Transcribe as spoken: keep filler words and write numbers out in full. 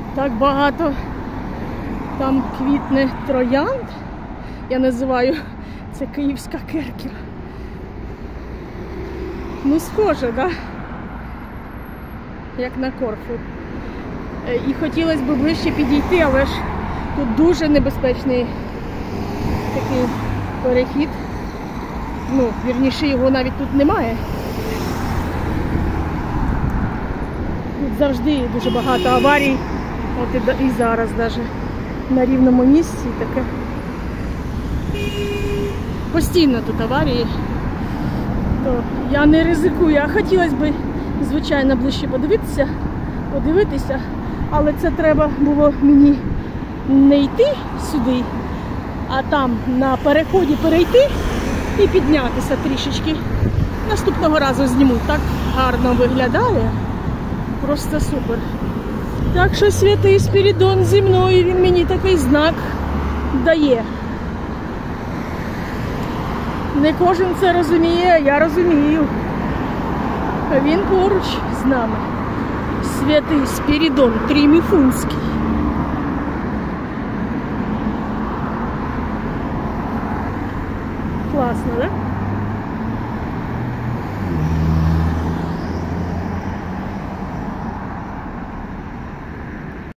Так багато там квітне троянд. Я називаю це київська Керкіра. Ну, схоже, да? Як на Корфу. І хотілося б ближче підійти, але ж тут дуже небезпечний такий перехід. Ну, вірніше, його навіть тут немає. Тут завжди дуже багато аварій. От і, і зараз навіть на рівному місці таке. Постійно тут аварії. То я не ризикую. А хотілося б, звичайно, ближче подивитися, подивитися. Але це треба було мені не йти сюди, а там на переході перейти і піднятися трішечки. Наступного разу зніму. Так гарно виглядає. Просто супер. Так що Святий Спірідон зі мною, він мені такий знак дає. Не кожен це розуміє, я розумію. А він поруч з нами. Святий Спірідон Тріміфунський. Класно, да?